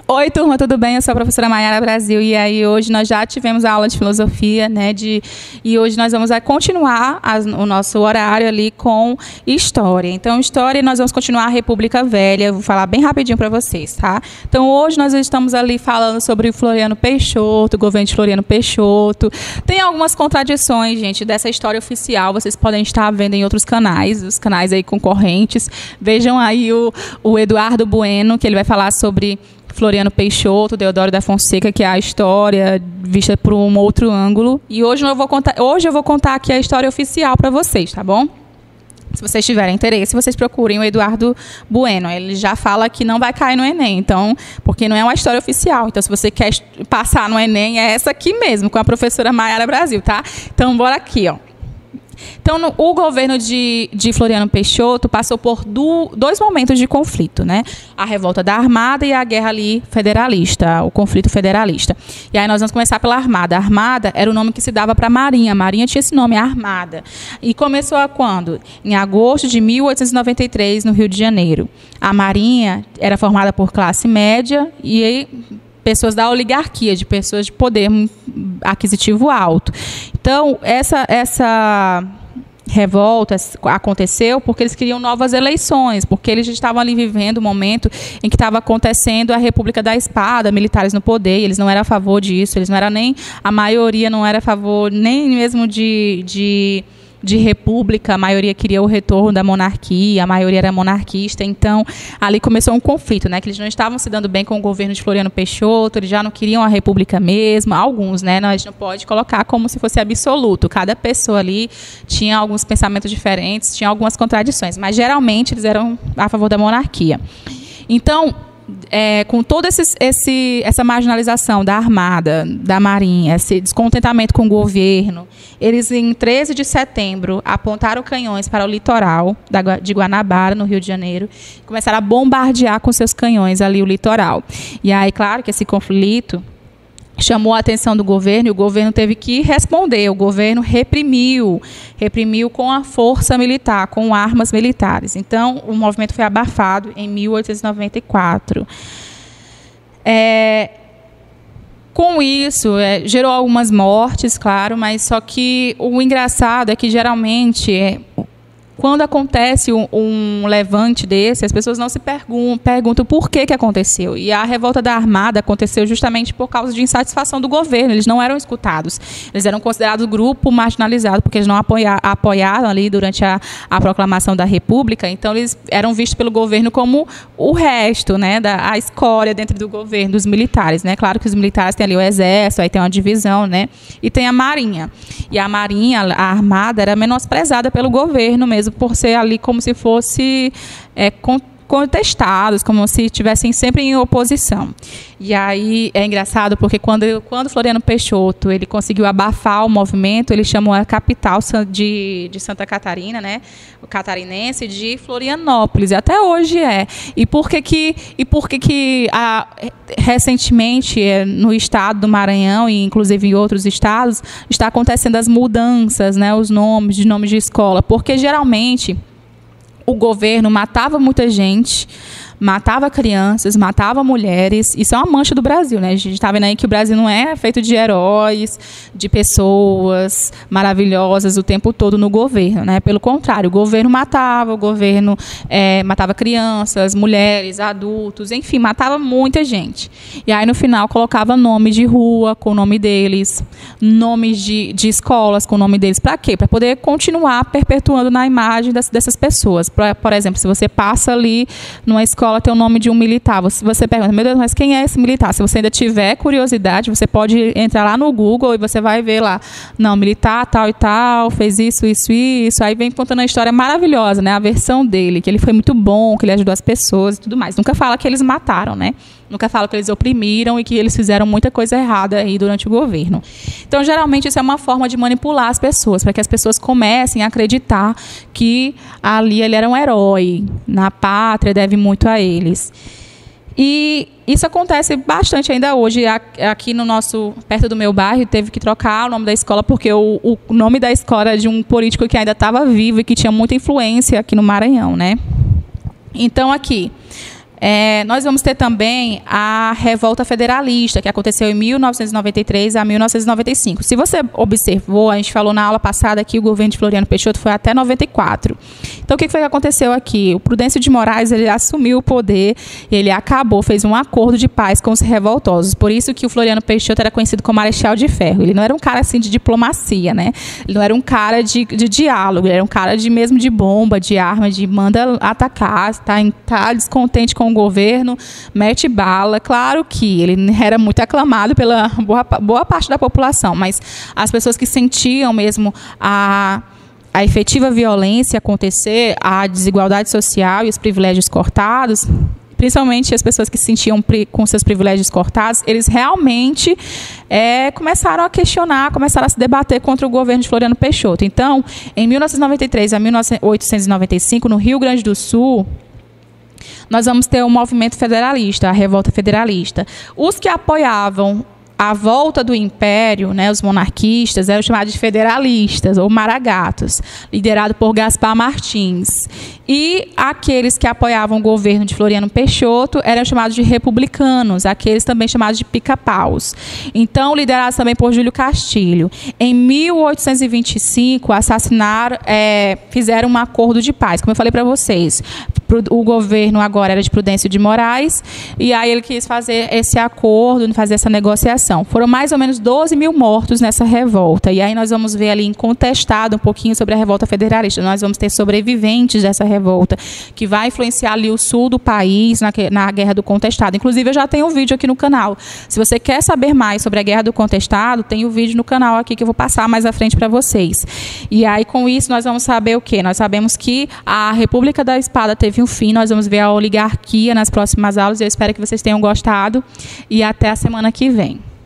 Oi, turma, tudo bem? Eu sou a professora Maiara Brasil e aí hoje nós já tivemos a aula de filosofia, né? E hoje nós vamos continuar o nosso horário ali com história. Então, história, nós vamos continuar a República Velha. Vou falar bem rapidinho para vocês, tá? Então, hoje nós estamos ali falando sobre o Floriano Peixoto, o governo de Floriano Peixoto. Tem algumas contradições, gente, dessa história oficial. Vocês podem estar vendo em outros canais, os canais aí concorrentes. Vejam aí o Eduardo Bueno, que ele vai falar sobre Floriano Peixoto, Deodoro da Fonseca, que é a história vista por um outro ângulo. E hoje eu vou contar aqui a história oficial para vocês, tá bom? Se vocês tiverem interesse, vocês procurem o Eduardo Bueno. Ele já fala que não vai cair no Enem, então, porque não é uma história oficial. Então, se você quer passar no Enem, é essa aqui mesmo, com a professora Maiara Brasil, tá? Então, bora aqui, ó. Então, o governo de Floriano Peixoto passou por dois momentos de conflito, né? A revolta da Armada e a guerra ali federalista, o conflito federalista. E aí nós vamos começar pela Armada. A Armada era o nome que se dava para a Marinha. A Marinha tinha esse nome, a Armada. E começou a quando? Em agosto de 1893, no Rio de Janeiro. A Marinha era formada por classe média e pessoas da oligarquia, de pessoas de poder aquisitivo alto. Então, essa revolta aconteceu porque eles queriam novas eleições, porque eles estavam ali vivendo um momento em que estava acontecendo a República da Espada, militares no poder, e eles não eram a favor disso, eles não eram nem, a maioria não era a favor nem mesmo de república, a maioria queria o retorno da monarquia, a maioria era monarquista, então ali começou um conflito, né, que eles não estavam se dando bem com o governo de Floriano Peixoto, eles já não queriam a república mesmo, alguns, né, nós não pode colocar como se fosse absoluto, cada pessoa ali tinha alguns pensamentos diferentes, tinha algumas contradições, mas geralmente eles eram a favor da monarquia. Então, com toda essa marginalização da Armada, da Marinha, esse descontentamento com o governo, eles, em 13 de setembro, apontaram canhões para o litoral de Guanabara, no Rio de Janeiro, e começaram a bombardear com seus canhões ali o litoral. E aí, claro que esse conflito chamou a atenção do governo e o governo teve que responder. O governo reprimiu com a força militar, com armas militares. Então, o movimento foi abafado em 1894. Com isso, gerou algumas mortes, claro, mas só que o engraçado é que, geralmente, quando acontece um levante desse, as pessoas não se perguntam por que aconteceu. E a revolta da Armada aconteceu justamente por causa de insatisfação do governo. Eles não eram escutados. Eles eram considerados grupo marginalizado, porque eles não apoiaram ali durante a proclamação da República. Então, eles eram vistos pelo governo como o resto, né, a escória dentro do governo, dos militares, né? Claro que os militares têm ali o exército, aí tem uma divisão, né? E tem a Marinha. E a Marinha, a Armada, era menosprezada pelo governo mesmo, por ser ali como se fosse contestados, como se estivessem sempre em oposição. E aí é engraçado porque quando Floriano Peixoto ele conseguiu abafar o movimento, ele chamou a capital de Santa Catarina, né, o catarinense, de Florianópolis, e até hoje é. E por que recentemente no estado do Maranhão e inclusive em outros estados está acontecendo as mudanças, né, os nomes de escola, porque geralmente o governo matava muita gente, matava crianças, matava mulheres. Isso é uma mancha do Brasil, né? A gente está vendo aí que o Brasil não é feito de heróis, de pessoas maravilhosas o tempo todo no governo, né? Pelo contrário, o governo matava crianças, mulheres, adultos, enfim, matava muita gente. E aí, no final, colocava nome de rua com o nome deles, nomes de escolas com o nome deles. Para quê? Para poder continuar perpetuando na imagem dessas pessoas. Por exemplo, se você passa ali numa escola, tem o nome de um militar. Você pergunta, meu Deus, mas quem é esse militar? Se você ainda tiver curiosidade, você pode entrar lá no Google e você vai ver lá, não, militar tal e tal, fez isso, isso, isso. Aí vem contando a história maravilhosa, né? A versão dele, que ele foi muito bom, que ele ajudou as pessoas e tudo mais. Nunca fala que eles mataram, né? Nunca fala que eles oprimiram e que eles fizeram muita coisa errada aí durante o governo. Então, geralmente, isso é uma forma de manipular as pessoas, para que as pessoas comecem a acreditar que ali ele era um herói, na pátria, deve muito a eles. E isso acontece bastante ainda hoje. Aqui perto do meu bairro, teve que trocar o nome da escola, porque o nome da escola era de um político que ainda estava vivo e que tinha muita influência aqui no Maranhão, né? Então, aqui, Nós vamos ter também a Revolta Federalista, que aconteceu em 1993 a 1995. Se você observou, a gente falou na aula passada que o governo de Floriano Peixoto foi até 94. Então, o que foi que aconteceu aqui? O Prudêncio de Moraes, ele assumiu o poder, ele acabou, fez um acordo de paz com os revoltosos. Por isso que o Floriano Peixoto era conhecido como Marechal de Ferro. Ele não era um cara assim de diplomacia, né? Ele não era um cara de diálogo, ele era um cara mesmo de bomba, de arma, de manda atacar, tá descontente com o governo, mete bala. Claro que ele era muito aclamado pela boa parte da população, mas as pessoas que sentiam mesmo a efetiva violência acontecer, a desigualdade social e os privilégios cortados, principalmente as pessoas que se sentiam com seus privilégios cortados, eles realmente começaram a questionar, começaram a se debater contra o governo de Floriano Peixoto. Então, em 1993 a 1895, no Rio Grande do Sul, nós vamos ter o movimento federalista, a Revolta Federalista. Os que apoiavam a volta do Império, né, os monarquistas, eram chamados de federalistas, ou maragatos, liderado por Gaspar Martins. E aqueles que apoiavam o governo de Floriano Peixoto eram chamados de republicanos, aqueles também chamados de pica-paus. Então, liderados também por Júlio Castilho. Em 1825, fizeram um acordo de paz, como eu falei para vocês. O governo agora era de Prudêncio de Moraes, e aí ele quis fazer esse acordo, fazer essa negociação. Foram mais ou menos 12 mil mortos nessa revolta. E aí nós vamos ver ali incontestado um pouquinho sobre a Revolta Federalista. Nós vamos ter sobreviventes dessa revolta, que vai influenciar ali o sul do país na Guerra do Contestado. Inclusive, eu já tenho um vídeo aqui no canal. Se você quer saber mais sobre a Guerra do Contestado, tem um vídeo no canal aqui que eu vou passar mais à frente para vocês. E aí, com isso, nós vamos saber o quê? Nós sabemos que a República da Espada teve um fim. Nós vamos ver a oligarquia nas próximas aulas. Eu espero que vocês tenham gostado. E até a semana que vem.